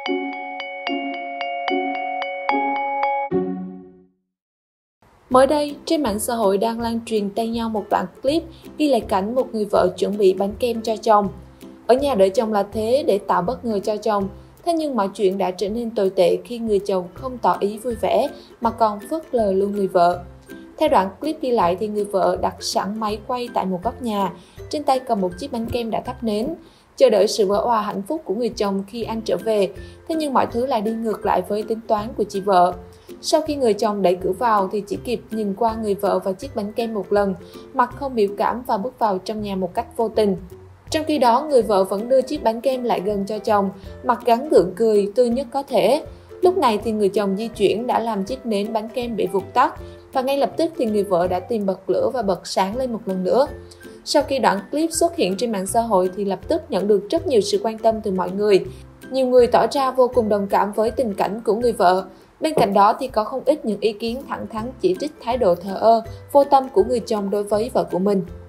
Mới đây, trên mạng xã hội đang lan truyền tay nhau một đoạn clip ghi lại cảnh một người vợ chuẩn bị bánh kem cho chồng. Ở nhà đợi chồng là thế để tạo bất ngờ cho chồng. Thế nhưng mọi chuyện đã trở nên tồi tệ khi người chồng không tỏ ý vui vẻ mà còn phớt lờ luôn người vợ. Theo đoạn clip ghi lại thì người vợ đặt sẵn máy quay tại một góc nhà, trên tay cầm một chiếc bánh kem đã thắp nến, chờ đợi sự vỡ òa hạnh phúc của người chồng khi anh trở về. Thế nhưng mọi thứ lại đi ngược lại với tính toán của chị vợ. Sau khi người chồng đẩy cửa vào thì chỉ kịp nhìn qua người vợ và chiếc bánh kem một lần, mặt không biểu cảm và bước vào trong nhà một cách vô tình. Trong khi đó, người vợ vẫn đưa chiếc bánh kem lại gần cho chồng, mặt gắn gượng cười tươi nhất có thể. Lúc này thì người chồng di chuyển đã làm chiếc nến bánh kem bị vụt tắt và ngay lập tức thì người vợ đã tìm bật lửa và bật sáng lên một lần nữa. Sau khi đoạn clip xuất hiện trên mạng xã hội thì lập tức nhận được rất nhiều sự quan tâm từ mọi người. Nhiều người tỏ ra vô cùng đồng cảm với tình cảnh của người vợ. Bên cạnh đó thì có không ít những ý kiến thẳng thắn chỉ trích thái độ thờ ơ, vô tâm của người chồng đối với vợ của mình.